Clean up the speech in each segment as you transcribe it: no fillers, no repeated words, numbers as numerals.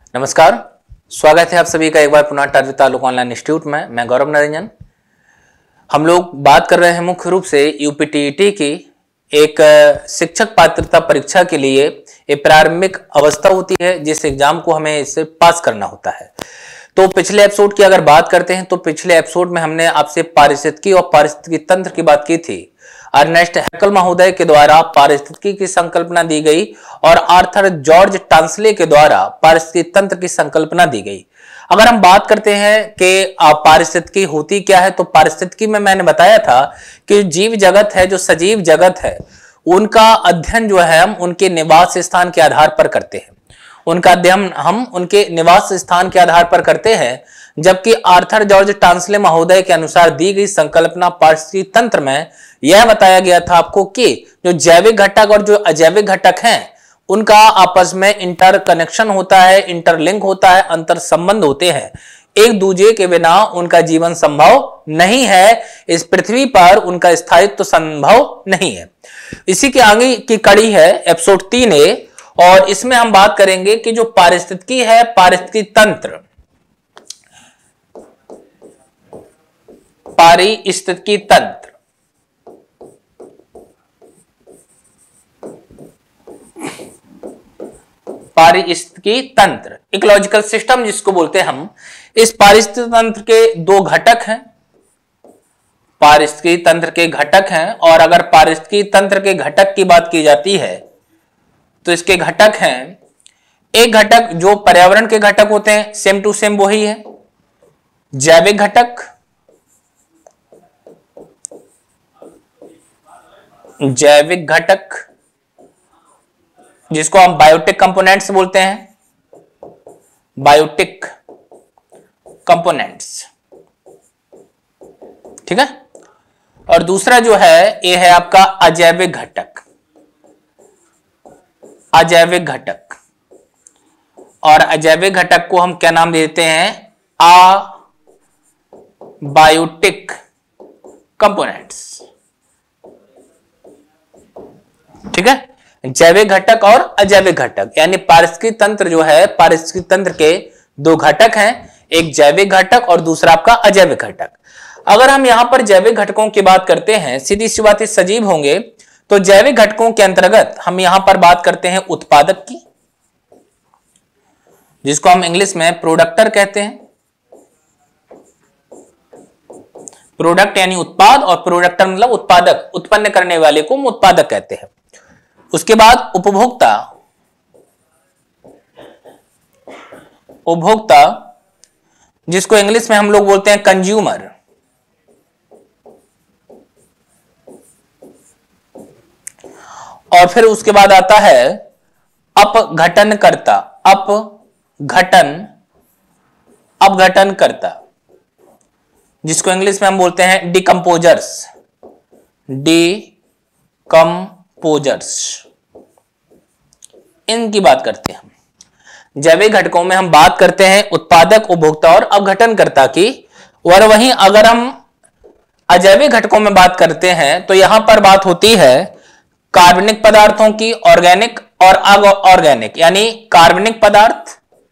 नमस्कार, स्वागत है आप सभी का एक बार पुनः टार्गेट तालुक ऑनलाइन इंस्टीट्यूट में। मैं गौरव नरंजन। हम लोग बात कर रहे हैं मुख्य रूप से यूपीटीईटी की एक शिक्षक पात्रता परीक्षा के लिए एक प्रारंभिक अवस्था होती है जिस एग्जाम को हमें इससे पास करना होता है। तो पिछले एपिसोड की अगर बात करते हैं तो पिछले एपिसोड में हमने आपसे पारिस्थितिकी और पारिस्थितिकी तंत्र की बात की थी। अर्नेस्ट हैकेल महोदय के द्वारा पारिस्थितिकी की संकल्पना दी गई और आर्थर जॉर्ज टांसले के द्वारा पारिस्थितिकी तंत्र की संकल्पना दी गई। अगर हम बात करते हैं कि पारिस्थितिकी होती क्या है, तो पारिस्थितिकी में मैंने बताया था कि जीव जगत है, जो सजीव जगत है, उनका अध्ययन जो है हम उनके निवास स्थान के आधार पर करते हैं। उनका अध्ययन हम उनके निवास स्थान के आधार पर करते हैं, जबकि आर्थर जॉर्ज टांसले महोदय के अनुसार दी गई संकल्पना पारिस्थितिकी तंत्र में यह बताया गया था आपको कि जो जैविक घटक और जो अजैविक घटक हैं उनका आपस में इंटर कनेक्शन होता है, इंटरलिंक होता है, अंतर संबंध होते हैं। एक दूसरे के बिना उनका जीवन संभव नहीं है, इस पृथ्वी पर उनका स्थायित्व संभव नहीं है। इसी के आगे की कड़ी है एपिसोड 3A और इसमें हम बात करेंगे कि जो पारिस्थितिकी है, पारिस्थितिकी तंत्र, पारिस्थितिकी तंत्र, पारिस्थितिकी तंत्र, इकोलॉजिकल सिस्टम जिसको बोलते हैं हम। इस पारिस्थितिकी तंत्र के दो घटक हैं, पारिस्थितिकी तंत्र के घटक हैं। और अगर पारिस्थितिकी तंत्र के घटक की बात की जाती है तो इसके घटक हैं, एक घटक जो पर्यावरण के घटक होते हैं, सेम टू सेम वही है जैविक घटक, जैविक घटक जिसको हम बायोटिक कंपोनेंट्स बोलते हैं, बायोटिक कंपोनेंट्स, ठीक है। और दूसरा जो है ये है आपका अजैविक घटक, अजैविक घटक। और अजैविक घटक को हम क्या नाम देते हैं? अबायोटिक कंपोनेंट्स, ठीक है। जैविक घटक और अजैविक घटक, यानी पारिस्थितिकी तंत्र जो है, पारिस्थितिकी तंत्र के दो घटक हैं, एक जैविक घटक और दूसरा आपका अजैविक घटक। अगर हम यहां पर जैविक घटकों की बात करते हैं, सीधी सी बात, सजीव होंगे, तो जैविक घटकों के अंतर्गत हम यहां पर बात करते हैं उत्पादक की, जिसको हम इंग्लिश में प्रोडक्टर कहते हैं। प्रोडक्ट यानी उत्पाद और प्रोडक्टर मतलब उत्पादक, उत्पन्न करने वाले को हम उत्पादक कहते हैं। उसके बाद उपभोक्ता, उपभोक्ता जिसको इंग्लिश में हम लोग बोलते हैं कंज्यूमर। और फिर उसके बाद आता है अपघटनकर्ता, अपघटनकर्ता जिसको इंग्लिश में हम बोलते हैं डिकम्पोजर्स, डिकम्पोजर्स, इनकी बात करते हैं हम। जैविक घटकों में हम बात करते हैं उत्पादक, उपभोक्ता और अपघटनकर्ता की। और वहीं अगर हम अजैविक घटकों में बात करते हैं तो यहां पर बात होती है कार्बनिक पदार्थों की, ऑर्गेनिक और अऑर्गेनिक, यानी कार्बनिक पदार्थ,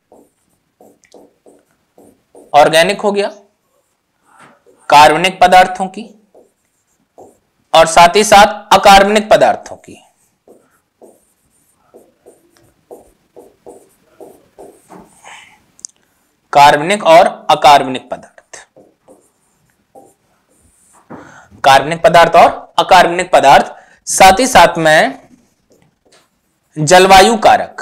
ऑर्गेनिक हो गया, कार्बनिक पदार्थों की, और साथ ही साथ अकार्बनिक पदार्थों की। कार्बनिक और अकार्बनिक पदार्थ, कार्बनिक पदार्थ और अकार्बनिक पदार्थ, साथ ही साथ में जलवायु कारक,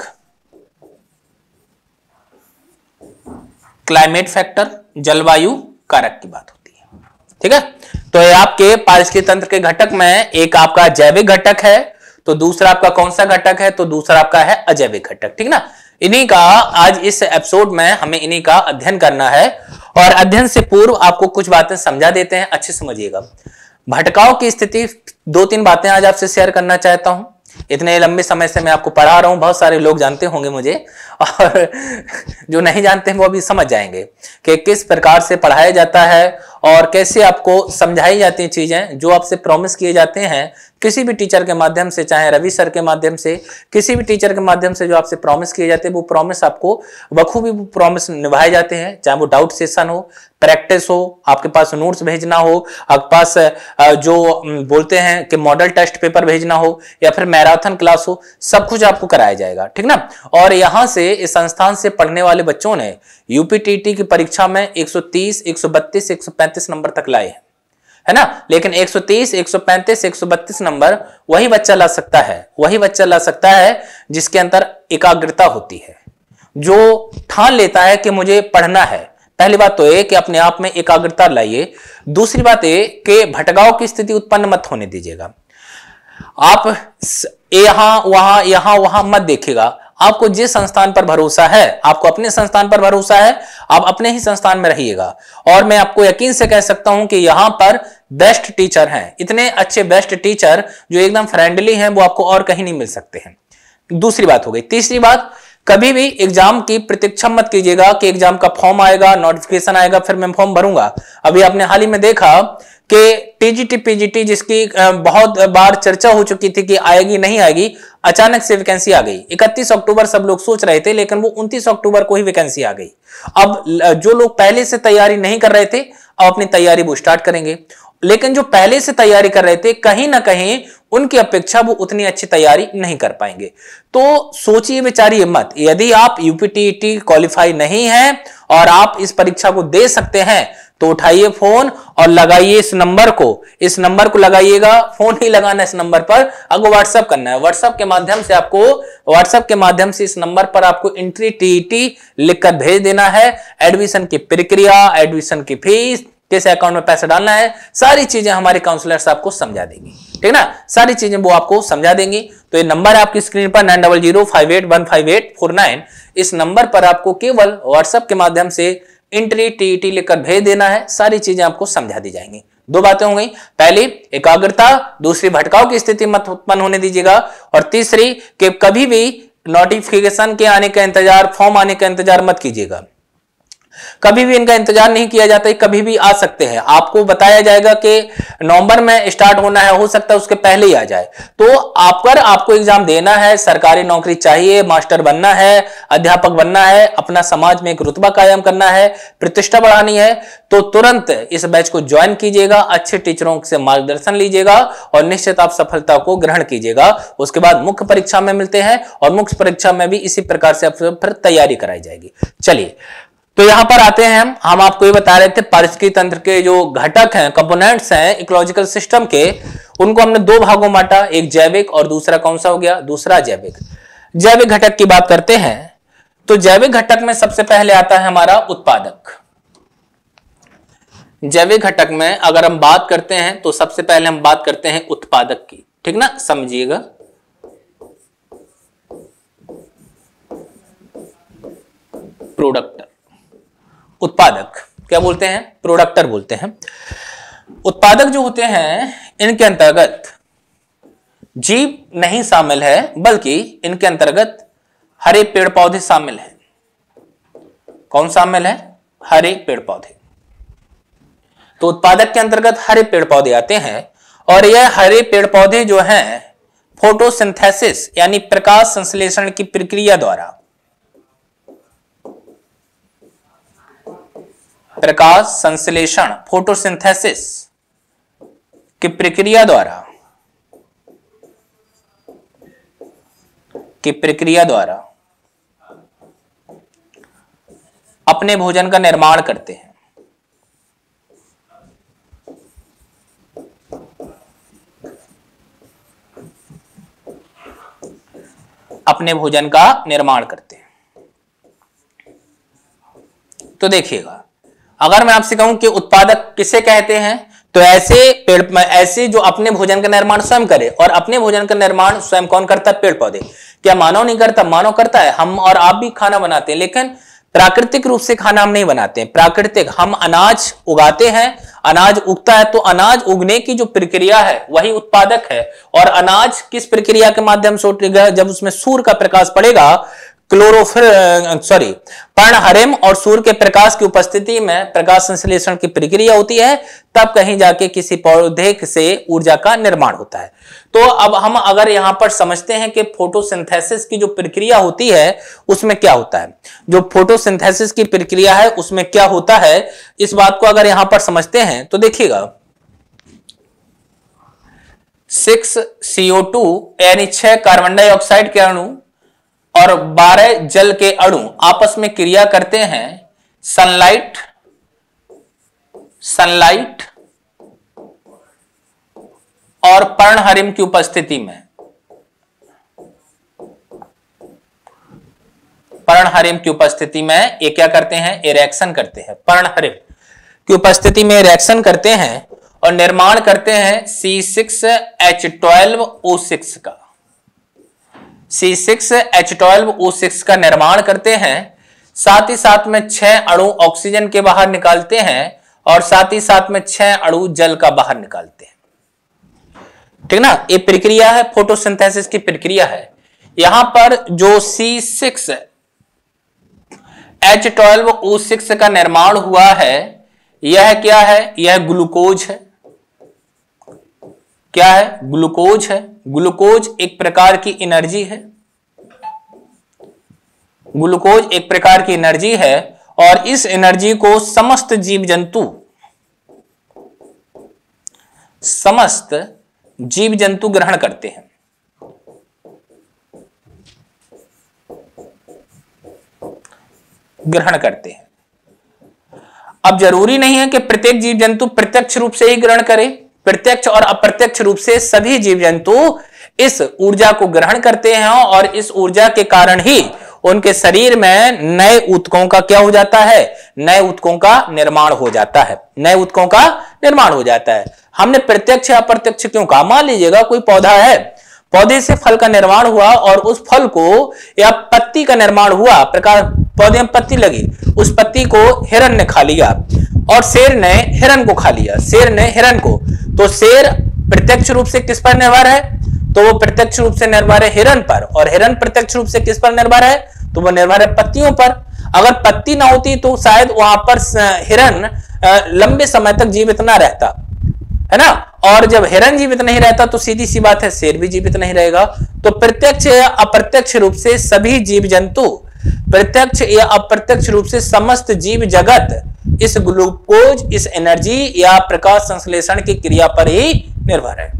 क्लाइमेट फैक्टर, जलवायु कारक की बात होती है, ठीक है। तो ये आपके पारिस्थितिकी तंत्र के घटक में एक आपका जैविक घटक है, तो दूसरा आपका कौन सा घटक है? तो दूसरा आपका है अजैविक घटक, ठीक ना। इन्हीं का आज इस एपिसोड में हमें इन्हीं का अध्ययन करना है। और अध्ययन से पूर्व आपको कुछ बातें समझा देते हैं, अच्छे समझिएगा। भटकाव की स्थिति, 2-3 बातें आज आपसे शेयर करना चाहता हूं। इतने लंबे समय से मैं आपको पढ़ा रहा हूं, बहुत सारे लोग जानते होंगे मुझे, और जो नहीं जानते हैं वो अभी समझ जाएंगे कि किस प्रकार से पढ़ाया जाता है और कैसे आपको समझाई जाती हैं चीजें, जो आपसे प्रॉमिस किए जाते हैं किसी भी टीचर के माध्यम से, चाहे रवि सर के माध्यम से, किसी भी टीचर के माध्यम से जो आपसे प्रॉमिस किए जाते हैं, वो प्रॉमिस आपको बखूबी प्रॉमिस निभाए जाते हैं। चाहे वो डाउट सेशन हो, प्रैक्टिस हो, आपके पास नोट्स भेजना हो, आपके पास जो बोलते हैं कि मॉडल टेस्ट पेपर भेजना हो, या फिर मैराथन क्लास हो, सब कुछ आपको कराया जाएगा, ठीक ना। और यहां से इस संस्थान से पढ़ने वाले बच्चों ने यूपीटीटी की परीक्षा में 130, 132, 135 नंबर तक लाए हैं, है ना। लेकिन 130, 135, 132 नंबर वही बच्चा ला सकता है, वही बच्चा ला सकता है जिसके अंदर एकाग्रता होती है, जो ठान लेता है कि मुझे पढ़ना है। पहली बात तो ये कि अपने आप में एकाग्रता लाइए। दूसरी बात ये कि भटकाव की स्थिति उत्पन्न मत होने दीजिएगा। आप यहां वहां मत देखिएगा। आपको जिस संस्थान पर भरोसा है, आपको अपने संस्थान पर भरोसा है, आप अपने ही संस्थान में रहिएगा। और मैं आपको यकीन से कह सकता हूं कि यहां पर बेस्ट टीचर हैं, इतने अच्छे बेस्ट टीचर जो एकदम फ्रेंडली हैं, वो आपको और कहीं नहीं मिल सकते हैं। दूसरी बात हो गई। तीसरी बात, कभी भी एग्जाम की प्रतीक्षा मत कीजिएगा कि एग्जाम का फॉर्म आएगा, नोटिफिकेशन आएगा, फिर मैं फॉर्म भरूंगा। अभी आपने हाल ही में देखा कि टीजीटी पीजीटी, जिसकी बहुत बार चर्चा हो चुकी थी कि आएगी नहीं आएगी, अचानक से वैकेंसी आ गई। 31 अक्टूबर सब लोग सोच रहे थे, लेकिन वो 29 अक्टूबर को ही वैकेंसी आ गई। अब जो लोग पहले से तैयारी नहीं कर रहे थे, अब अपनी तैयारी वो स्टार्ट करेंगे। लेकिन जो पहले से तैयारी कर रहे थे, कहीं ना कहीं उनकी अपेक्षा वो उतनी अच्छी तैयारी नहीं कर पाएंगे। तो सोचिए विचारिए मत। यदि आप यूपीटीईटी क्वालिफाई नहीं है और आप इस परीक्षा को दे सकते हैं, तो उठाइए फोन और लगाइए इस नंबर को लगाइएगा। फोन ही लगाना इस नंबर पर, आपको व्हाट्सएप करना है। व्हाट्सएप के माध्यम से इस नंबर पर आपको एंट्री टीईटी लिखकर भेज देना है। एडमिशन की प्रक्रिया, एडमिशन की फीस, किस अकाउंट में पैसा डालना है, सारी चीजें हमारे काउंसलर्स आपको समझा देंगे, ठीक ना। सारी चीजें वो आपको समझा देंगी। तो ये नंबर है आपकी स्क्रीन पर 9005815849। इस नंबर पर आपको केवल व्हाट्सएप के माध्यम से एंट्री टीईटी लिखकर भेज देना है। सारी चीजें आपको समझा दी जाएंगी। दो बातें हो गई, पहली एकाग्रता, दूसरी भटकाव की स्थिति मत उत्पन्न होने दीजिएगा, और तीसरी कि कभी भी नोटिफिकेशन के आने का इंतजार, फॉर्म आने का इंतजार मत कीजिएगा। कभी भी इनका इंतजार नहीं किया जाता है, कभी भी आ सकते हैं। आपको बताया जाएगा कि नवंबर में स्टार्ट होना है, हो सकता है उसके पहले ही आ जाए। तो आपको एग्जाम देना है, सरकारी नौकरी चाहिए, मास्टर बनना है, अध्यापक बनना है, अपना समाज में एक रुतबा कायम करना है, प्रतिष्ठा बढ़ानी है, तो तुरंत इस बैच को ज्वाइन कीजिएगा, अच्छे टीचरों से मार्गदर्शन लीजिएगा और निश्चित आप सफलता को ग्रहण कीजिएगा। उसके बाद मुख्य परीक्षा में मिलते हैं और मुख्य परीक्षा में भी इसी प्रकार से फिर तैयारी कराई जाएगी। चलिए, तो यहां पर आते हैं हम आपको ये बता रहे थे पारिस्थितिकी तंत्र के जो घटक हैं, कंपोनेंट्स हैं इकोलॉजिकल सिस्टम के, उनको हमने दो भागों में बांटा, एक जैविक और दूसरा कौन सा हो गया, दूसरा जैविक। जैविक घटक की बात करते हैं तो जैविक घटक में सबसे पहले आता है हमारा उत्पादक। जैविक घटक में अगर हम बात करते हैं तो सबसे पहले हम बात करते हैं उत्पादक की, ठीक ना, समझिएगा। प्रोडक्टर, उत्पादक क्या बोलते हैं, प्रोडक्टर बोलते हैं। उत्पादक जो होते हैं इनके अंतर्गत जीव नहीं शामिल है, बल्कि इनके अंतर्गत हरे पेड़ पौधे शामिल हैं। कौन शामिल है, हरे पेड़ पौधे। तो उत्पादक के अंतर्गत हरे पेड़ पौधे आते हैं, और यह हरे पेड़ पौधे जो हैं फोटोसिंथेसिस यानी प्रकाश संश्लेषण की प्रक्रिया द्वारा, प्रकाश संश्लेषण फोटोसिंथेसिस की प्रक्रिया द्वारा अपने भोजन का निर्माण करते हैं। अपने भोजन का निर्माण करते हैं। तो देखिएगा, अगर मैं आपसे कहूं कि उत्पादक किसे कहते हैं, तो ऐसे जो अपने भोजन का निर्माण स्वयं करे, और अपने भोजन का निर्माण स्वयं कौन करता है, पेड़ पौधे। क्या मानव नहीं करता, मानव करता है। हम और आप भी खाना बनाते हैं, लेकिन प्राकृतिक रूप से खाना हम नहीं बनाते हैं। प्राकृतिक हम अनाज उगाते हैं, अनाज उगता है, तो अनाज उगने की जो प्रक्रिया है वही उत्पादक है। और अनाज किस प्रक्रिया के माध्यम से उगेगा, जब उसमें सूर्य का प्रकाश पड़ेगा, पर्णहरिम और सूर्य के प्रकाश की उपस्थिति में प्रकाश संश्लेषण की प्रक्रिया होती है, तब कहीं जाके किसी पौधे से ऊर्जा का निर्माण होता है। तो अब हम अगर यहां पर समझते हैं कि फोटोसिंथेसिस की जो प्रक्रिया होती है उसमें क्या होता है, जो फोटोसिंथेसिस की प्रक्रिया है उसमें क्या होता है, इस बात को अगर यहां पर समझते हैं तो देखिएगा 6 CO2 यानी 6 कार्बन डाइऑक्साइड के अणु और 12 जल के अणु आपस में क्रिया करते हैं सनलाइट और पर्णहरिम की उपस्थिति में। पर्णहरिम की उपस्थिति में ये क्या करते हैं, रिएक्शन करते हैं। पर्णहरिम की उपस्थिति में रिएक्शन करते हैं और निर्माण करते हैं C6H12O6 का। C6H12O6 का निर्माण करते हैं, साथ ही साथ में 6 अणु ऑक्सीजन के बाहर निकालते हैं और साथ ही साथ में 6 अणु जल का बाहर निकालते हैं। ठीक ना, ये प्रक्रिया है, फोटोसिंथेसिस की प्रक्रिया है। यहां पर जो C6H12O6 का निर्माण हुआ है, यह क्या है, यह ग्लूकोज है। क्या है, ग्लूकोज है। ग्लूकोज एक प्रकार की एनर्जी है। ग्लूकोज एक प्रकार की एनर्जी है और इस एनर्जी को समस्त जीव जंतु ग्रहण करते हैं। अब जरूरी नहीं है कि प्रत्येक जीव जंतु प्रत्यक्ष रूप से ही ग्रहण करे, प्रत्यक्ष और अप्रत्यक्ष रूप से सभी जीव जंतु इस ऊर्जा को ग्रहण करते हैं और इस ऊर्जा के कारण ही उनके शरीर में नए ऊतकों का क्या हो जाता है, नए ऊतकों का निर्माण हो जाता है। नए ऊतकों का निर्माण हो जाता है। हमने प्रत्यक्ष या अप्रत्यक्ष क्यों कहा, मान लीजिएगा कोई पौधा है, पौधे से फल का निर्माण हुआ और उस फल को या पत्ती का निर्माण हुआ, प्रकार पौधे में पत्ती लगी, उस पत्ती को हिरन ने खा लिया और शेर ने हिरन को खा लिया, शेर ने हिरन को। तो शेर प्रत्यक्ष रूप से किस पर निर्भर है, तो वो प्रत्यक्ष रूप से निर्भर है हिरन पर, और हिरन प्रत्यक्ष रूप से किस पर निर्भर है, तो वो निर्भर है पत्तियों पर। अगर पत्ती ना होती तो शायद वहां पर हिरन लंबे समय तक जीवित ना रहता, है ना। और जब हिरन जीवित नहीं रहता तो सीधी सी बात है शेर भी जीवित नहीं रहेगा। तो प्रत्यक्ष या अप्रत्यक्ष रूप से सभी जीव जंतु, प्रत्यक्ष या अप्रत्यक्ष रूप से समस्त जीव जगत इस ग्लूकोज, इस एनर्जी या प्रकाश संश्लेषण की क्रिया पर ही निर्भर है।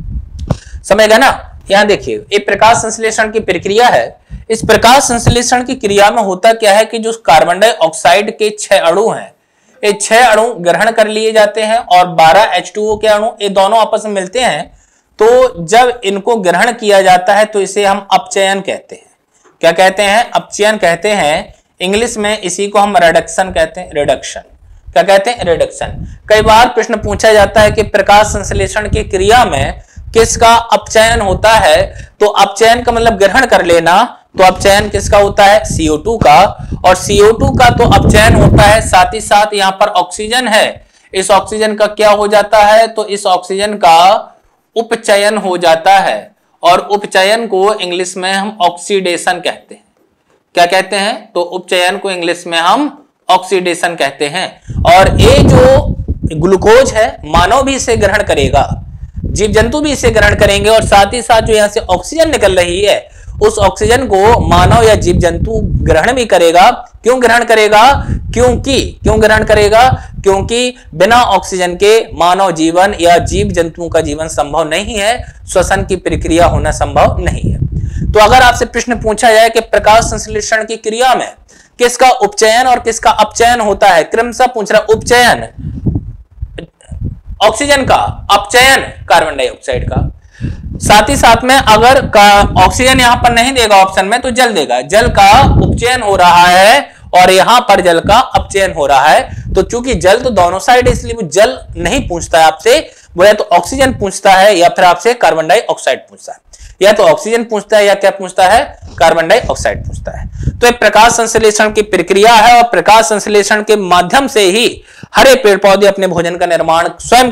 समझ गए ना। यहां देखिए, ये प्रकाश संश्लेषण की प्रक्रिया है। इस प्रकाश संश्लेषण की क्रिया में होता क्या है कि जो कार्बन डाइऑक्साइड के 6 अणु हैं, ये 6 अणु ग्रहण कर लिए जाते हैं और 12 H2O के अणु, ये दोनों आपस में मिलते हैं। तो जब इनको ग्रहण किया जाता है तो इसे हम अपचयन कहते हैं। क्या कहते हैं, अपचयन कहते हैं। इंग्लिश में इसी को हम रिडक्शन कहते हैं, रिडक्शन। क्या कहते हैं, रिडक्शन। कई बार प्रश्न पूछा जाता है कि प्रकाश संश्लेषण की क्रिया में किसका अपचयन होता है, तो अपचयन का मतलब ग्रहण कर लेना, तो अपचयन किसका होता है, CO2 का। और CO2 का तो अपचयन होता है, साथ ही साथ यहां पर ऑक्सीजन है, इस ऑक्सीजन का क्या हो जाता है, तो इस ऑक्सीजन का उपचयन हो जाता है। और उपचयन को इंग्लिश में हम ऑक्सीडेशन कहते हैं। क्या कहते हैं, तो उपचयन को इंग्लिश में हम ऑक्सीडेशन कहते हैं। और ये जो ग्लूकोज है, मानव भी इसे ग्रहण करेगा, जीव जंतु भी इसे ग्रहण करेंगे, और साथ ही साथ जो यहां से ऑक्सीजन निकल रही है उस ऑक्सीजन को मानव या जीव जंतु ग्रहण भी करेगा। क्यों ग्रहण करेगा, क्यों ग्रहण करेगा, क्योंकि बिना ऑक्सीजन के मानव जीवन या जीव जंतुओं का जीवन संभव नहीं है, श्वसन की प्रक्रिया होना संभव नहीं है। तो अगर आपसे प्रश्न पूछा जाए कि प्रकाश संश्लेषण की क्रिया में किसका उपचयन और किसका अपचयन होता है, क्रमशः पूछ रहा, उपचयन ऑक्सीजन का, अपचयन कार्बन डाइऑक्साइड का। साथ ही साथ में अगर ऑक्सीजन यहां पर नहीं देगा ऑप्शन में, तो जल देगा, जल का उपचयन हो रहा है और यहां पर जल का अपचयन हो रहा है। तो चूंकि जल तो दोनों साइड है, इसलिए वो जल नहीं पूछता है आपसे, वो या तो ऑक्सीजन पूछता है या फिर आपसे कार्बन डाइऑक्साइड पूछता है, या तो ऑक्सीजन पूछता है या क्या पूछता है, कार्बन डाइऑक्साइड पूछता है। तो एक प्रकाश संश्लेषण की प्रक्रिया है और प्रकाश संश्लेषण के माध्यम से ही हरे पेड़ पौधे अपने भोजन का निर्माण स्वयं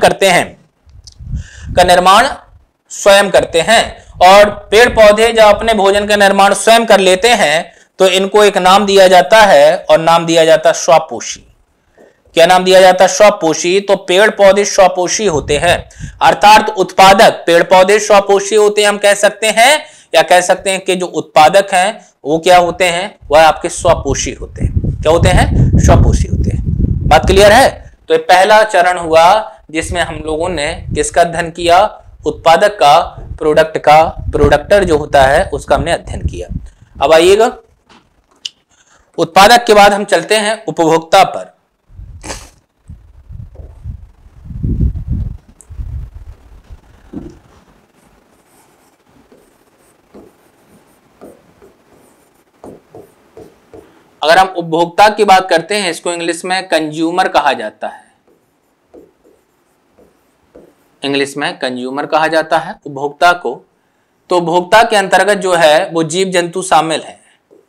करते हैं। और पेड़ पौधे जब अपने भोजन का निर्माण स्वयं कर लेते हैं तो इनको एक नाम दिया जाता है और नाम दिया जाता है स्वपोषी। क्या नाम दिया जाता है? स्वपोषी। तो पेड़ पौधे स्वपोषी होते हैं, अर्थात उत्पादक पेड़ पौधे स्वपोषी होते हैं हम कह सकते हैं, या कह सकते हैं कि जो उत्पादक हैं वो क्या होते हैं? वह आपके स्वपोषी होते हैं। क्या होते हैं? स्वपोषी होते हैं। बात क्लियर है? तो ये पहला चरण हुआ जिसमें हम लोगों ने किसका अध्ययन किया? उत्पादक का, प्रोडक्ट का, प्रोडक्टर जो होता है उसका हमने अध्ययन किया। अब आइएगा, उत्पादक के बाद हम चलते हैं उपभोक्ता पर। अगर हम उपभोक्ता की बात करते हैं, इसको इंग्लिश में कंज्यूमर कहा जाता है। इंग्लिश में कंज्यूमर कहा जाता है उपभोक्ता को। तो उपभोक्ता के अंतर्गत जो है वो जीव जंतु शामिल है।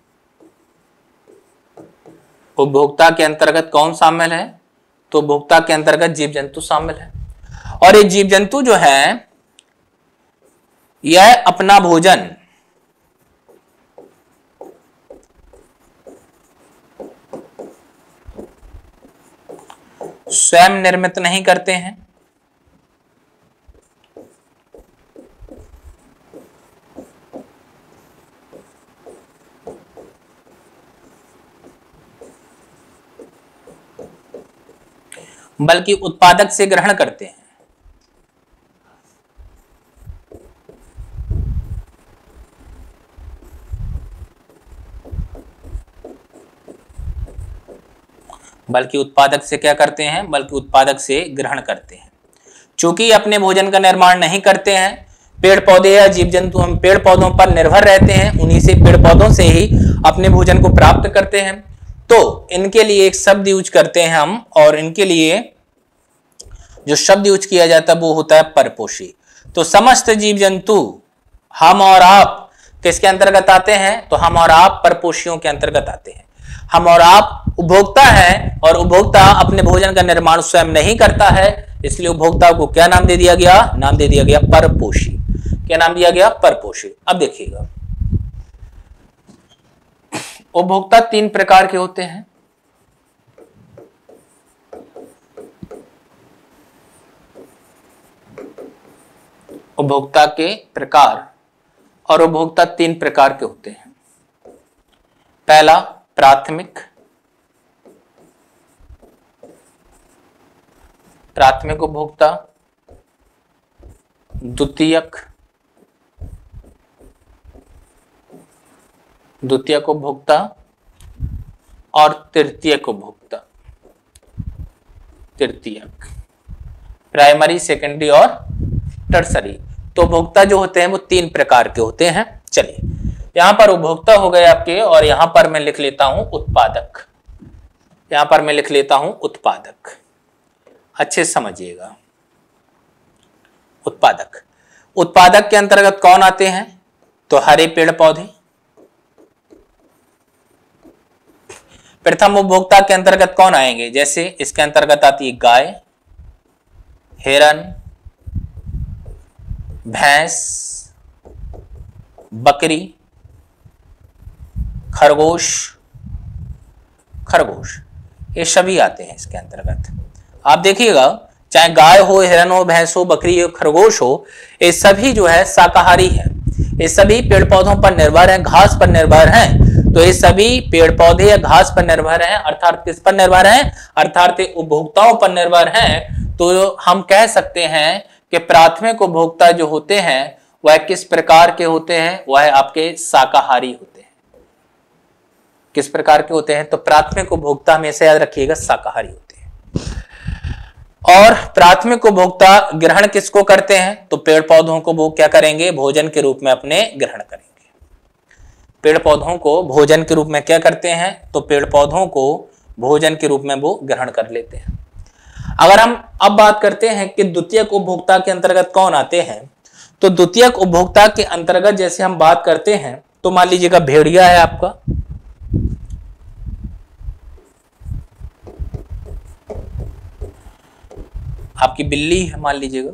उपभोक्ता के अंतर्गत कौन शामिल है? तो उपभोक्ता के अंतर्गत जीव जंतु शामिल है। और ये जीव जंतु जो है यह अपना भोजन स्वयं निर्मित नहीं करते हैं, बल्कि उत्पादक से ग्रहण करते हैं। बल्कि उत्पादक से क्या करते हैं? बल्कि उत्पादक से ग्रहण करते हैं। चूंकि अपने भोजन का निर्माण नहीं करते हैं, पेड़ पौधे या जीव जंतु हम पेड़ पौधों पर निर्भर रहते हैं, उन्हीं से पेड़ पौधों से ही अपने भोजन को प्राप्त करते हैं। तो इनके लिए एक शब्द यूज करते हैं हम, और इनके लिए जो शब्द यूज किया जाता है वो होता है परपोषी। तो समस्त जीव जंतु, हम और आप किसके अंतर्गत आते हैं? तो हम और आप परपोषियों के अंतर्गत आते हैं। हम और आप उपभोक्ता है, और उपभोक्ता अपने भोजन का निर्माण स्वयं नहीं करता है, इसलिए उपभोक्ता को क्या नाम दे दिया गया? नाम दे दिया गया परपोषी। क्या नाम दिया गया? परपोषी। अब देखिएगा, उपभोक्ता 3 प्रकार के होते हैं। उपभोक्ता के प्रकार, और उपभोक्ता 3 प्रकार के होते हैं। पहला प्राथमिक उपभोक्ता, द्वितीयक उपभोक्ता, और तृतीयक उपभोक्ता। तृतीयक, प्राइमरी, सेकेंडरी और टर्सरी। तो उपभोक्ता जो होते हैं वो 3 प्रकार के होते हैं। चलिए, यहां पर उपभोक्ता हो गए आपके, और यहां पर मैं लिख लेता हूं उत्पादक। यहां पर मैं लिख लेता हूं उत्पादक, अच्छे समझिएगा। उत्पादक, उत्पादक के अंतर्गत कौन आते हैं? तो हरे पेड़ पौधे। प्रथम उपभोक्ता के अंतर्गत कौन आएंगे? जैसे इसके अंतर्गत आती है गाय, हिरन, भैंस, बकरी, खरगोश। ये सभी आते हैं इसके अंतर्गत। आप देखिएगा, चाहे गाय हो, हिरन हो, भैंस हो, बकरी हो, खरगोश हो, ये सभी जो है शाकाहारी है। ये सभी पेड़ पौधों पर निर्भर हैं, घास पर निर्भर हैं। तो ये सभी पेड़ पौधे या घास पर निर्भर हैं, अर्थात किस पर निर्भर हैं? अर्थात उपभोक्ताओं पर निर्भर हैं। तो हम कह सकते हैं कि प्राथमिक उपभोक्ता जो होते हैं वह किस प्रकार के होते हैं? वह आपके शाकाहारी होते हैं। किस प्रकार के होते हैं? तो प्राथमिक उपभोक्ता हमेशा याद रखिएगा शाकाहारी होते हैं। और प्राथमिक उपभोक्ता ग्रहण किसको करते हैं? तो पेड़ पौधों को वो क्या करेंगे? भोजन के रूप में अपने ग्रहण करेंगे। पेड़ पौधों को भोजन के रूप में क्या करते हैं? तो पेड़ पौधों को भोजन के रूप में वो ग्रहण कर लेते हैं। अगर हम अब बात करते हैं कि द्वितीयक उपभोक्ता के अंतर्गत कौन आते हैं, तो द्वितीयक उपभोक्ता के अंतर्गत जैसे हम बात करते हैं, तो मान लीजिएगा भेड़िया है आपका, आपकी बिल्ली है मान लीजिएगा,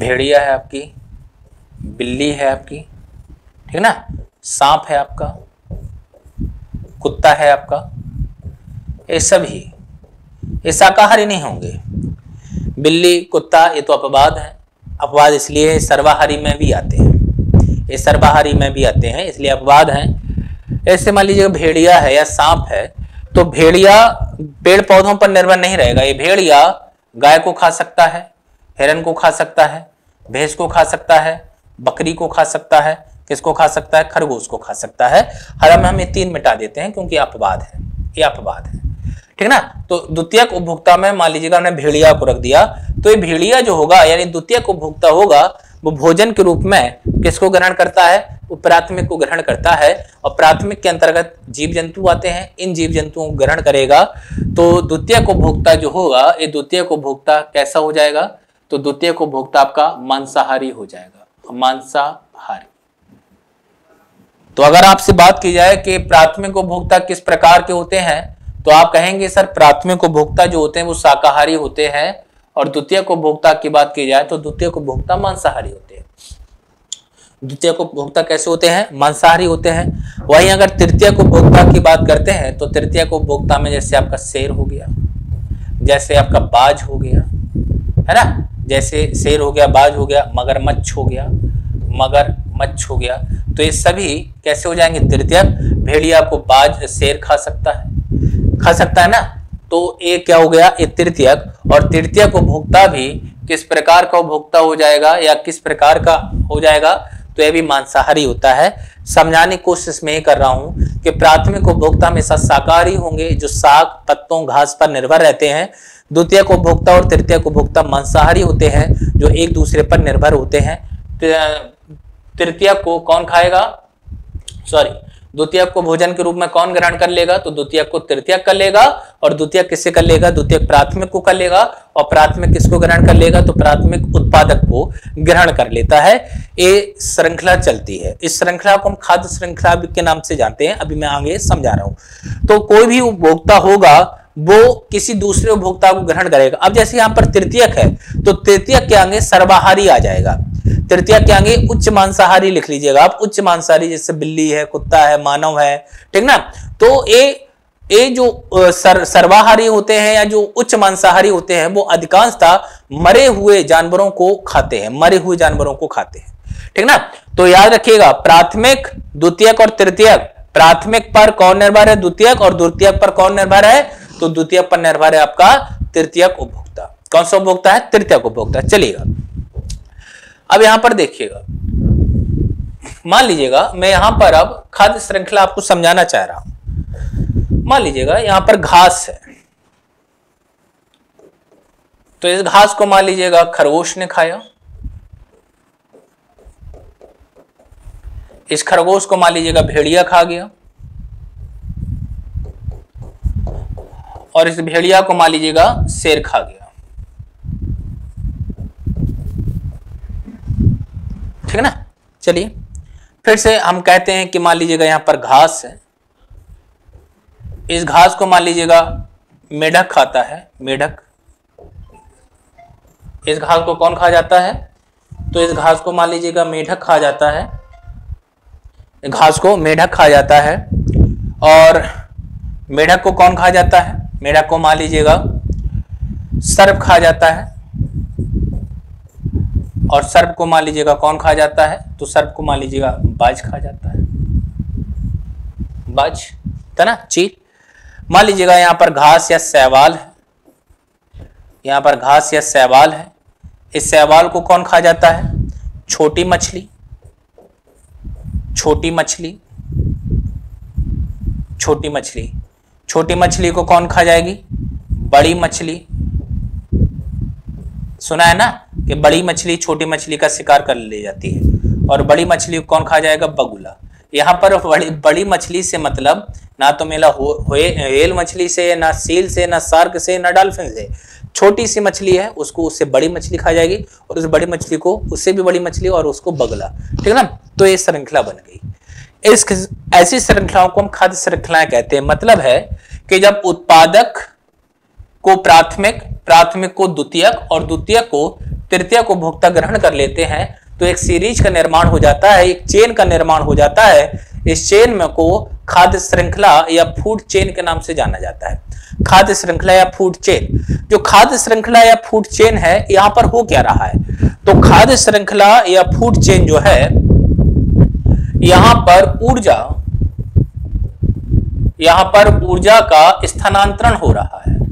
भेड़िया है आपकी, बिल्ली है आपकी, ठीक है ना, सांप है आपका, कुत्ता है आपका, ये सभी ये शाकाहारी नहीं होंगे। बिल्ली कुत्ता ये तो अपवाद है, अपवाद इसलिए सर्वाहारी में भी आते हैं, ये सर्वाहारी में भी आते हैं इसलिए अपवाद हैं। ऐसे मान लीजिए भेड़िया है या सांप है, तो भेड़िया पेड़ पौधों पर निर्भर नहीं रहेगा। ये भेड़िया गाय को खा सकता है, हिरन को खा सकता है, भैंस को खा सकता है, बकरी को खा सकता है, किसको खा सकता है, खरगोश को खा सकता है। हरम हम ये 3 मिटा देते हैं क्योंकि अपवाद है, ये अपवाद है, ठीक है ना। तो द्वितीयक उपभोक्ता में मान लीजिएगा हमने भेड़िया को रख दिया, तो ये भेड़िया जो होगा यानी द्वितीयक उपभोक्ता होगा, वो भोजन के रूप में किसको ग्रहण करता है, वो प्राथमिक को ग्रहण करता है। और प्राथमिक के अंतर्गत जीव जंतु आते हैं, इन जीव जंतुओं को ग्रहण करेगा। तो द्वितीयक उपभोक्ता जो होगा, ये द्वितीयक उपभोक्ता कैसा हो जाएगा, तो द्वितीयक उपभोक्ता आपका मांसाहारी हो जाएगा, मांसाहारी। तो अगर आपसे बात की जाए कि प्राथमिक उपभोक्ता किस प्रकार के होते हैं, तो आप कहेंगे सर प्राथमिक उपभोक्ता जो होते हैं वो शाकाहारी होते हैं, और द्वितीयक उपभोक्ता की बात की जाए तो द्वितीयक उपभोक्ता मांसाहारी होते हैं। द्वितीयक उपभोक्ता कैसे होते हैं, मांसाहारी होते हैं। वहीं अगर तृतीयक उपभोक्ता की बात करते हैं तो तृतीयक उपभोक्ता में जैसे आपका शेर हो गया, जैसे आपका बाज हो गया, है ना, जैसे शेर हो गया, बाज हो गया, मगरमच्छ हो गया, मगरमच्छ हो गया, तो ये सभी कैसे हो जाएंगे, तृतीयक। भेड़िया को बाज शेर खा सकता है ना, तो ये क्या हो गया, ये तृतीयक। और तृतीयक उपभोक्ता भी किस प्रकार का उपभोक्ता हो जाएगा या किस प्रकार का हो जाएगा, तो यह भी मांसाहारी होता है। समझाने की कोशिश में कर रहा हूं कि प्राथमिक उपभोक्ता हमेशा शाकाहारी होंगे, जो साग पत्तों घास पर निर्भर रहते हैं। द्वितीयक उपभोक्ता और तृतीयक उपभोक्ता मांसाहारी होते हैं, जो एक दूसरे पर निर्भर होते हैं। तृतीयक को कौन खाएगा, द्वितीयक को भोजन के रूप में कौन ग्रहण कर लेगा, तो द्वितीयक को तृतीयक कर लेगा, और द्वितीयक किससे कर लेगा, द्वितीयक प्राथमिक को कर लेगा, और प्राथमिक किसको ग्रहण कर लेगा, तो प्राथमिक उत्पादक को ग्रहण कर लेता है। ये श्रृंखला चलती है, इस श्रृंखला को हम खाद्य श्रृंखला के नाम से जानते हैं, अभी मैं आगे समझा रहा हूं। तो कोई भी उपभोक्ता होगा वो किसी दूसरे उपभोक्ता को ग्रहण करेगा। अब जैसे यहाँ पर तृतीयक है, तो तृतीयक के आगे सर्वाहारी आ जाएगा, तृतीयक के आगे उच्च मांसाहारी लिख लीजिएगा आप, उच्च मांसाहारी जैसे बिल्ली है, कुत्ता है, मानव है, ठीक ना। तो ये जो सर्वाहारी होते हैं या जो उच्च मांसाहारी होते हैं, वो अधिकांशतः मरे हुए जानवरों को खाते हैं, मरे हुए जानवरों को खाते हैं, ठीक ना। तो याद रखिएगा प्राथमिक, द्वितीयक और तृतीयक, प्राथमिक पर कौन निर्भर है, द्वितीयक, और द्वितीयक पर कौन निर्भर है, तो द्वितीयक पर निर्भर है आपका तृतीयक उपभोक्ता। कौन सा उपभोक्ता है, तृतीयक उपभोक्ता। चलिएगा अब यहां पर देखिएगा, मान लीजिएगा मैं यहां पर अब खाद्य श्रृंखला आपको समझाना चाह रहा हूं। मान लीजिएगा यहां पर घास है, तो इस घास को मान लीजिएगा खरगोश ने खाया, इस खरगोश को मान लीजिएगा भेड़िया खा गया, और इस भेड़िया को मान लीजिएगा शेर खा गया, ठीक है ना। चलिए फिर से हम कहते हैं कि मान लीजिएगा यहां पर घास है, इस घास को मान लीजिएगा मेढक खाता है, मेढक, इस घास को कौन खा जाता है, तो इस घास को मान लीजिएगा मेढक खा जाता है, घास को मेढक खा जाता है। और मेढक को कौन खा जाता है, मेढक को मान लीजिएगा सर्प खा जाता है, और सर्प को मान लीजिएगा कौन खा जाता है, तो सर्प को मान लीजिएगा बाज खा जाता है, बाज था ना, चील। मान लीजिएगा यहां पर घास या शैवाल है, यहां पर घास या शैवाल है, इस शैवाल को कौन खा जाता है, छोटी मछली, छोटी मछली, छोटी मछली, छोटी मछली को कौन खा जाएगी, बड़ी मछली। सुना है ना कि बड़ी मछली छोटी मछली का शिकार कर ले जाती है, और बड़ी मछली को कौन खा जाएगा, बगुला। यहाँ पर बड़ी मछली से मतलब ना तो मेरा व्हेल मछली से, ना सील से, ना शार्क से, ना डॉल्फिन से, छोटी सी मछली है उसको उससे बड़ी मछली खा जाएगी, और उस बड़ी मछली को उससे भी बड़ी मछली, और उसको बगुला, ठीक है ना। तो ये श्रृंखला बन गई। ऐसी श्रृंखलाओं को हम खाद्य श्रृंखलाएं कहते हैं। मतलब है कि जब उत्पादक को प्राथमिक, प्राथमिक को द्वितीयक, और द्वितीयक को तृतीयक उपभोक्ता ग्रहण कर लेते हैं तो एक सीरीज का निर्माण हो जाता है, एक चेन का निर्माण हो जाता है। इस चेन में को खाद्य श्रृंखला या फूड चेन के नाम से जाना जाता है। खाद्य श्रृंखला या फूड चेन, जो खाद्य श्रृंखला या फूड चेन है, यहां पर हो क्या रहा है? तो खाद्य श्रृंखला या फूड चेन जो है, यहां पर ऊर्जा का स्थानांतरण हो रहा है।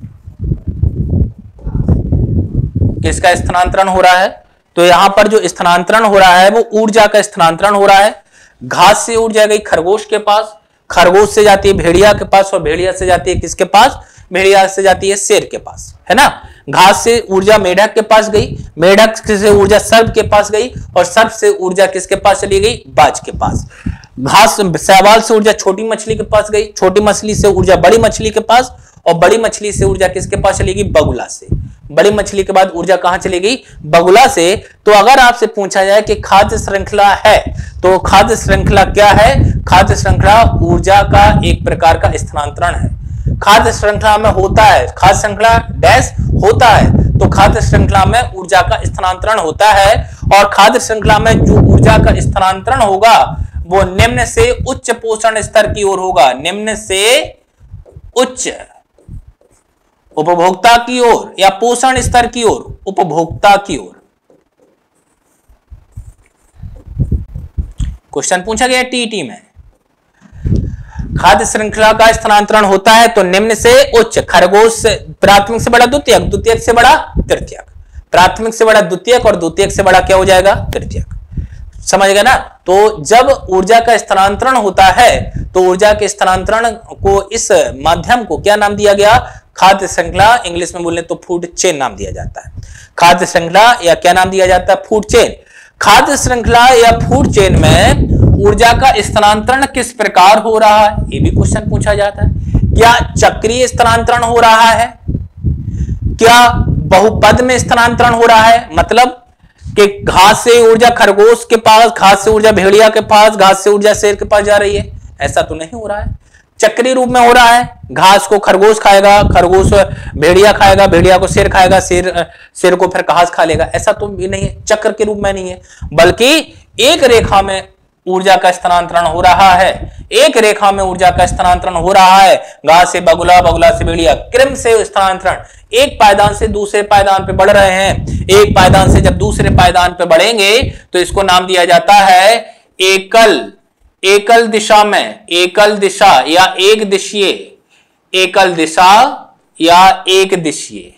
किसका स्थानांतरण हो रहा है? तो यहां पर जो स्थानांतरण हो रहा है वो ऊर्जा का स्थानांतरण हो रहा है। घास से ऊर्जा गई खरगोश के पास, खरगोश से जाती है भेड़िया के पास, और भेड़िया से जाती है किसके पास? भेड़िया से जाती है शेर के पास, है ना। घास से ऊर्जा मेढक के पास गई, मेढक से ऊर्जा सर्प के पास गई, और सर्प से ऊर्जा किसके पास चली गई? बाज के पास। घास शैवाल से ऊर्जा छोटी मछली के पास गई, छोटी मछली से ऊर्जा बड़ी मछली के पास, और बड़ी मछली से ऊर्जा किसके पास चली गई? बगुला से। बड़ी मछली के बाद ऊर्जा कहां चली गई? बगुला से। तो अगर आपसे पूछा जाए कि खाद्य श्रृंखला है, तो खाद्य श्रृंखला क्या है? खाद्य श्रृंखला ऊर्जा का एक प्रकार का स्थानांतरण है। खाद्य श्रृंखला में होता है, खाद्य श्रृंखला डैश होता है, तो खाद्य श्रृंखला में ऊर्जा का स्थानांतरण होता है। और खाद्य श्रृंखला में जो ऊर्जा का स्थानांतरण होगा वो निम्न से उच्च पोषण स्तर की ओर होगा, निम्न से उच्च उपभोक्ता की ओर, या पोषण स्तर की ओर, उपभोक्ता की ओर। क्वेश्चन पूछा गया टीईटी में, खाद्य श्रृंखला का स्थानांतरण होता है तो निम्न से उच्च, खरगोश प्राथमिक से बड़ा द्वितीयक, द्वितीयक से बड़ा तृतीयक, प्राथमिक से बड़ा द्वितीयक, और द्वितीयक से बड़ा क्या हो जाएगा? तृतीयक। समझ गए ना। तो जब ऊर्जा का स्थानांतरण होता है तो ऊर्जा के स्थानांतरण को, इस माध्यम को क्या नाम दिया गया? खाद्य श्रृंखला, इंग्लिश में बोले तो फूड चेन नाम दिया जाता है। खाद्य श्रृंखला या क्या नाम दिया जाता है? Food chain. खाद्य श्रृंखला या फूड चेन में ऊर्जा का स्थानांतरण किस प्रकार हो रहा है? ये भी क्वेश्चन पूछा जाता है। क्या चक्रीय स्थानांतरण हो रहा है? क्या बहुपद में स्थानांतरण हो रहा है? मतलब कि घास से ऊर्जा खरगोश के पास, घास से ऊर्जा भेड़िया के पास, घास से ऊर्जा शेर के पास जा रही है, ऐसा तो नहीं हो रहा है। चक्रीय रूप में हो रहा है, घास को खरगोश खाएगा, खरगोश भेड़िया खाएगा, भेड़िया को शेर खाएगा, शेर को फिर घास खा लेगा, ऐसा तो भी नहीं है, चक्र के रूप में नहीं है, बल्कि एक रेखा में ऊर्जा का स्थानांतरण हो रहा है। एक रेखा में ऊर्जा का स्थानांतरण हो रहा है, घास से बगुला, बगुला से भेड़िया, क्रम से स्थानांतरण, एक पायदान से दूसरे पायदान पे बढ़ रहे हैं। एक पायदान से जब दूसरे पायदान पे बढ़ेंगे तो इसको नाम दिया जाता है एकल दिशा में, एकल दिशा या एक दिशीय, एकल दिशा या एक दिशीय,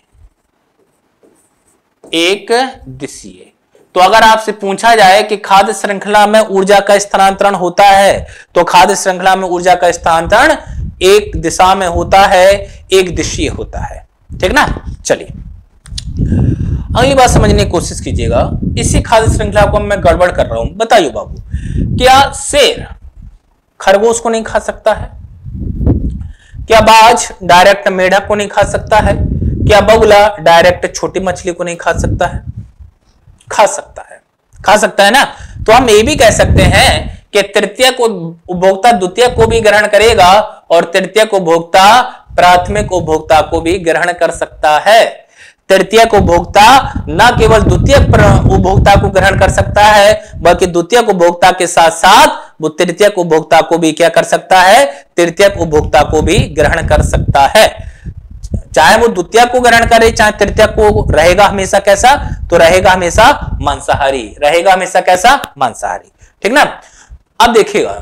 एक दिशीय। तो अगर आपसे पूछा जाए कि खाद्य श्रृंखला में ऊर्जा का स्थानांतरण होता है, तो खाद्य श्रृंखला में ऊर्जा का स्थानांतरण एक दिशा में होता है, एक दिशीय होता है। ठीक ना। चलिए अगली बात समझने की कोशिश कीजिएगा। इसी खाद्य श्रृंखला को मैं गड़बड़ कर रहा हूं, बताइए बाबू, क्या शेर खरगोश को नहीं खा सकता है? क्या बाज डायरेक्ट मेढक को नहीं खा सकता है? क्या बगुला डायरेक्ट छोटी मछली को नहीं खा सकता है? खा सकता है, खा सकता है ना। तो हम ये भी कह सकते हैं कि तृतीयक उपभोक्ता द्वितीयक को भी ग्रहण करेगा, और तृतीयक उपभोक्ता प्राथमिक उपभोक्ता को भी ग्रहण कर सकता है। तृतीयक उपभोक्ता न केवल द्वितीयक उपभोक्ता को ग्रहण कर सकता है, बल्कि द्वितीयक उपभोक्ता के साथ साथ वो तृतीयक उपभोक्ता को भी क्या कर सकता है? तृतीयक उपभोक्ता को भी ग्रहण कर सकता है। चाहे वो द्वितीयक को ग्रहण करे, चाहे तृतीयक को, रहेगा हमेशा कैसा? तो रहेगा हमेशा मांसाहारी, रहेगा हमेशा कैसा? मांसाहारी। ठीक ना। अब देखिएगा,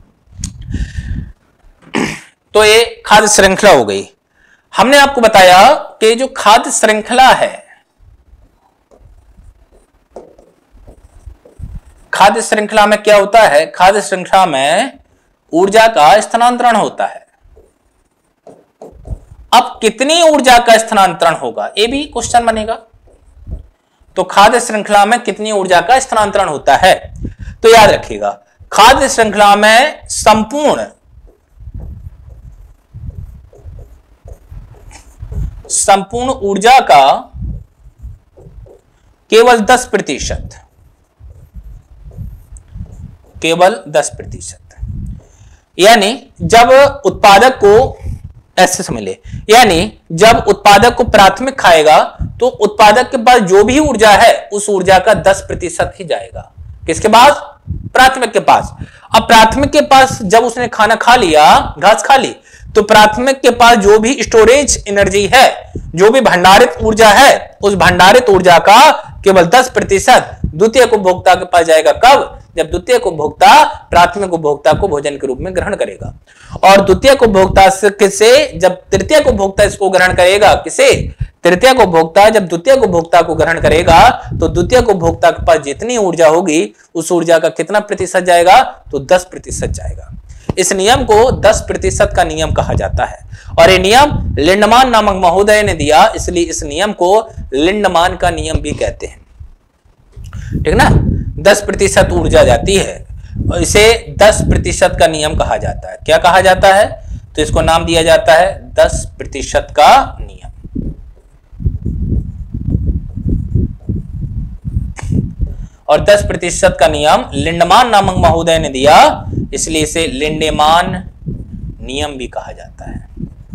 तो ये खाद्य श्रृंखला हो गई। हमने आपको बताया कि जो खाद्य श्रृंखला है, खाद्य श्रृंखला में क्या होता है? खाद्य श्रृंखला में ऊर्जा का स्थानांतरण होता है। अब कितनी ऊर्जा का स्थानांतरण होगा, ये भी क्वेश्चन बनेगा। तो खाद्य श्रृंखला में कितनी ऊर्जा का स्थानांतरण होता है? तो याद रखिएगा, खाद्य श्रृंखला में संपूर्ण ऊर्जा का केवल 10%, केवल 10%, यानी जब उत्पादक को, ऐसे समझ ले, यानी जब उत्पादक को प्राथमिक खाएगा तो उत्पादक के पास जो भी ऊर्जा है उस ऊर्जा का 10% ही जाएगा। किसके पास? प्राथमिक के पास। अब प्राथमिक के पास जब उसने खाना खा लिया, घास खा ली, तो प्राथमिक के पास जो भी स्टोरेज एनर्जी है, जो भी भंडारित ऊर्जा है, उस भंडारित ऊर्जा का केवल 10% द्वितीयक उपभोक्ता के पास जाएगा। कब? जब द्वितीयक उपभोक्ता प्राथमिक उपभोक्ता को भोजन के रूप में ग्रहण करेगा। और द्वितीयक उपभोक्ता से जब तृतीयक उपभोक्ता इसको ग्रहण करेगा, किसे? तृतीयक उपभोक्ता जब द्वितीयक उपभोक्ता को ग्रहण करेगा तो द्वितीयक उपभोक्ता के पास जितनी ऊर्जा होगी उस ऊर्जा का कितना प्रतिशत जाएगा? तो 10% जाएगा। इस नियम को 10% का नियम कहा जाता है और ये नियम लिंडमान नामक महोदय ने दिया, इसलिए इस नियम को लिंडमान का नियम भी कहते हैं। ठीक ना? 10% ऊर्जा जाती है और इसे 10% का नियम कहा जाता है। क्या कहा जाता है? तो इसको नाम दिया जाता है 10% का नियम। और 10% का नियम लिंडमान नामक महोदय ने दिया, इसलिए इसे लिंडेमान नियम भी कहा जाता है।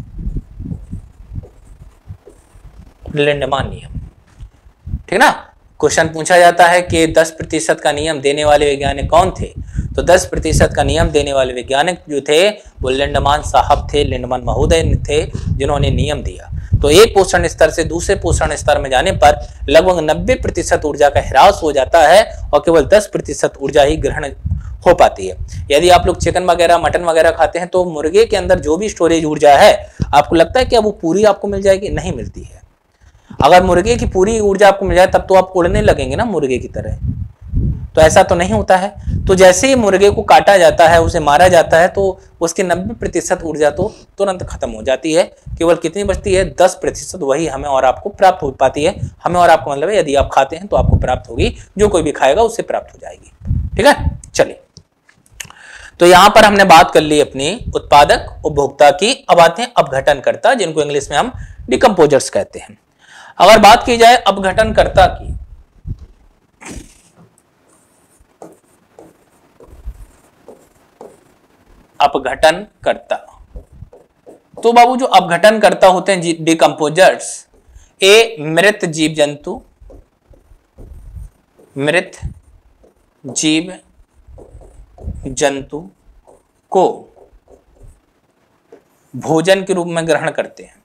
लिंडेमान नियम। ठीक ना? क्वेश्चन पूछा जाता है कि 10% का नियम देने वाले वैज्ञानिक कौन थे? तो 10% का नियम देने वाले वैज्ञानिक जो थे वो लिंडमान साहब थे, लिंडमान महोदय थे, जिन्होंने नियम दिया। तो एक पोषण स्तर से दूसरे पोषण स्तर में जाने पर लगभग 90% ऊर्जा का ह्रास हो जाता है और केवल 10% ऊर्जा ही ग्रहण हो पाती है। यदि आप लोग चिकन वगैरह, मटन वगैरह खाते हैं तो मुर्गे के अंदर जो भी स्टोरेज ऊर्जा है, आपको लगता है कि अब वो पूरी आपको मिल जाएगी? नहीं मिलती है। अगर मुर्गे की पूरी ऊर्जा आपको मिल जाए तब तो आप उड़ने लगेंगे ना मुर्गे की तरह, तो ऐसा तो नहीं होता है। तो जैसे ही मुर्गे को काटा जाता है, उसे मारा जाता है, तो उसकी 90% ऊर्जा तो तुरंत खत्म हो जाती है। केवल कितनी बचती है? 10%। वही हमें और आपको प्राप्त हो पाती है। हमें और आपको मतलब है यदि आप खाते हैं तो आपको प्राप्त होगी, जो कोई भी खाएगा उससे प्राप्त हो जाएगी। ठीक है, चलिए। तो यहां पर हमने बात कर ली अपनी उत्पादक उपभोक्ता की। अब आते हैं अपघटनकर्ता, जिनको इंग्लिश में हम डिकम्पोजर्स कहते हैं। अगर बात की जाए अपघटनकर्ता की, अपघटनकर्ता, तो बाबू जो अपघटनकर्ता होते हैं डिकम्पोजर्स, ए मृत जीव जंतु, मृत जीव जंतु को भोजन के रूप में ग्रहण करते हैं।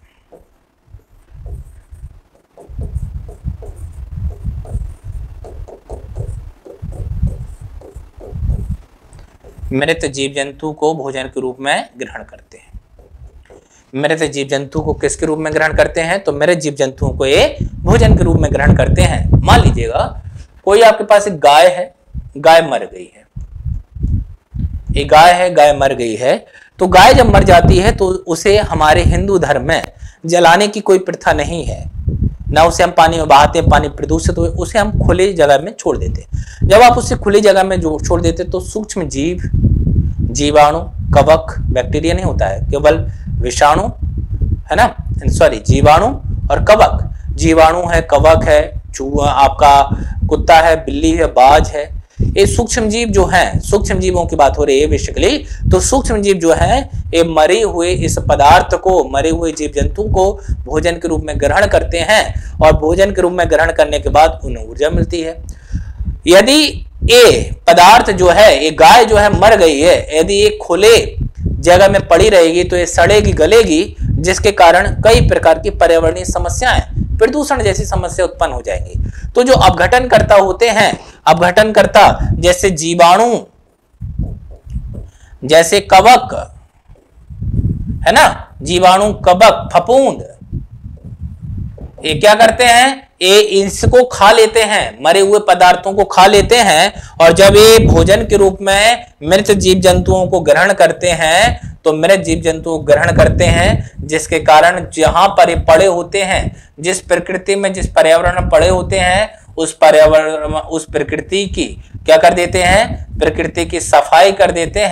मृत जीव जंतु को भोजन के रूप में ग्रहण करते हैं। मृत जीव जंतु को किसके रूप में ग्रहण करते हैं? तो मृत जीव जंतुओं को ये भोजन के रूप में ग्रहण करते हैं। मान लीजिएगा कोई आपके पास एक गाय है, गाय मर गई है, एक गाय है, गाय मर गई है। तो गाय जब मर जाती है तो उसे हमारे हिंदू धर्म में जलाने की कोई प्रथा नहीं है, ना उसे हम पानी में बहाते हैं, पानी प्रदूषित हुए, उसे हम खुली जगह में छोड़ देते हैं। जब आप उसे खुली जगह में जो छोड़ देते तो सूक्ष्म जीव, जीवाणु, कवक, बैक्टीरिया नहीं होता है, केवल विषाणु है ना, सॉरी जीवाणु और कवक। जीवाणु है, कवक है, चूहा आपका कुत्ता है, बिल्ली है, बाज है, ये सूक्ष्म जीव जो हैं, सूक्ष्म जीवों की बात हो रही है बेसिकली। तो सूक्ष्म जीव जो हैं ये मरे हुए इस पदार्थ को, मरे हुए जीव जंतु को भोजन के रूप में ग्रहण करते हैं और भोजन के रूप में ग्रहण करने के बाद उन्हें ऊर्जा मिलती है। यदि ये पदार्थ जो है, ये गाय जो है मर गई है, यदि ये खुले जगह में पड़ी रहेगी तो ये सड़ेगी, गलेगी, जिसके कारण कई प्रकार की पर्यावरणीय समस्याएं, प्रदूषण जैसी समस्या उत्पन्न हो जाएंगी। तो जो अपघटनकर्ता होते हैं, अपघटनकर्ता जैसे जीवाणु, जैसे कवक है ना, जीवाणु, कवक, फफूंद, ये क्या करते हैं? ये इसको खा लेते हैं, मरे हुए पदार्थों को खा लेते हैं और जब ये भोजन के रूप में मृत जीव जंतुओं को ग्रहण करते हैं तो मृत जीव जंतु ग्रहण करते हैं, जिसके कारण जहां पर ये पड़े होते हैं, जिस प्रकृति में, जिस पर्यावरण में पड़े होते हैं, उस पर्यावरण, उस प्रकृति की क्या कर देते हैं? प्रकृति की सफाई कर देते हैं।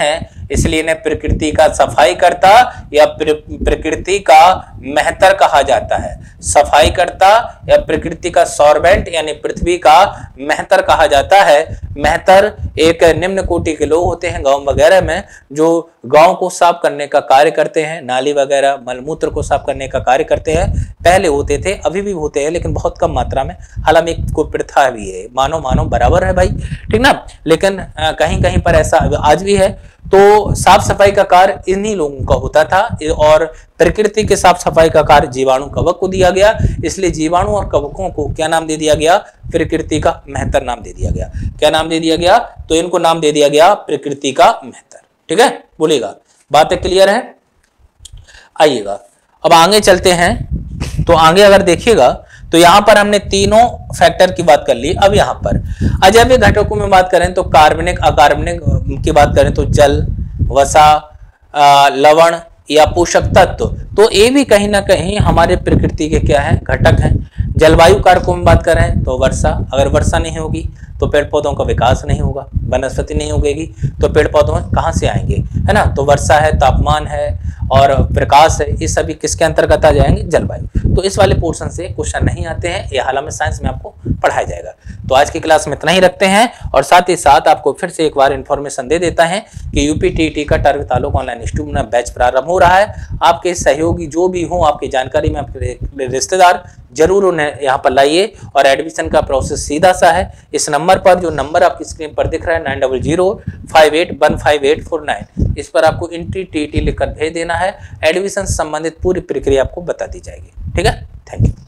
इसलिए इन्हें प्रकृति का सफाई करता या प्रकृति का मेहतर कहा जाता है। सफाई करता या प्रकृति का सॉर्बेंट यानी पृथ्वी का मेहतर कहा जाता है। मेहतर एक निम्न कोटि के लोग होते हैं गांव वगैरह में, जो गांव को साफ करने का कार्य करते हैं, नाली वगैरह मलमूत्र को साफ करने का कार्य करते हैं। पहले होते थे, अभी भी होते हैं, लेकिन बहुत कम मात्रा में। हालांकि को प्रथा भी है, मानो मानो बराबर है भाई, ठीक ना, लेकिन कहीं कहीं पर ऐसा आज भी है। तो साफ सफाई का कार्य इन्हीं लोगों का होता था और प्रकृति के साफ सफाई का कार्य जीवाणु कवक को दिया गया। इसलिए जीवाणु और कवकों को क्या नाम दे दिया गया? प्रकृति का मेहतर नाम दे दिया गया। क्या नाम दे दिया गया? तो इनको नाम दे दिया गया प्रकृति का मेहतर। ठीक है, बोलिएगा, बातें क्लियर है? आइएगा अब आगे चलते हैं। तो आगे अगर देखिएगा तो यहां पर हमने तीनों फैक्टर की बात कर ली। अब यहां पर अजैविक घटकों में बात करें तो कार्बनिक अकार्बनिक की बात करें तो जल, वसा, लवण या पोषक तत्व, तो ये भी कहीं ना कहीं हमारे प्रकृति के क्या है? घटक हैं। जलवायु कारकों में बात करें तो वर्षा, अगर वर्षा नहीं होगी तो पेड़ पौधों का विकास नहीं होगा, वनस्पति नहीं उगेगी तो पेड़ पौधों कहां से आएंगे, है ना। तो वर्षा है, तापमान है और प्रकाश है, ये सभी किसके अंतर्गत आ जाएंगे? जलवायु। तो इस वाले पोर्शन से क्वेश्चन नहीं आते हैं, ये हालांकि साइंस में आपको पढ़ाया जाएगा। तो आज की क्लास में इतना ही रखते हैं और साथ ही साथ आपको फिर से एक बार इंफॉर्मेशन दे देता है कि यूपीटीटी का टारगेट तालुक ऑनलाइन इंस्टीट्यूट में बैच प्रारंभ हो रहा है। आपके सहयोगी जो भी हो, आपकी जानकारी में आपके रिश्तेदार, जरूर उन्हें यहाँ पर लाइए और एडमिशन का प्रोसेस सीधा सा है। इस नंबर पर, जो नंबर आपकी स्क्रीन पर दिख रहा है 9005815849, इस पर आपको इंट्री टीटी लिखकर भेज देना है। एडमिशन संबंधित पूरी प्रक्रिया आपको बता दी जाएगी। ठीक है, थैंक यू।